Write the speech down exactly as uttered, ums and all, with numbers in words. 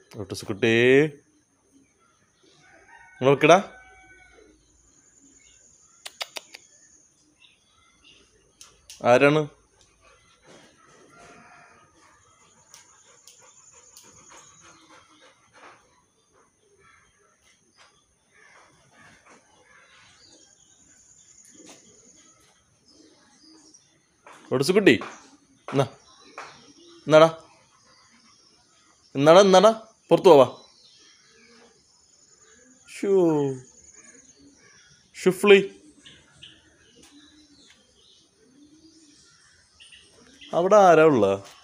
ഒട്ടസുക്കുട്ടേ നോക്കടാ. ആരാണ്? ഒട്ടസുക്കുട്ടി എന്നാ എന്നാടാ എന്നാടാ എന്നാടാ പുറത്തു പോവാ. ഷൂ ഷുഫ്ലി അവിടെ ആരാ ഉള്ള?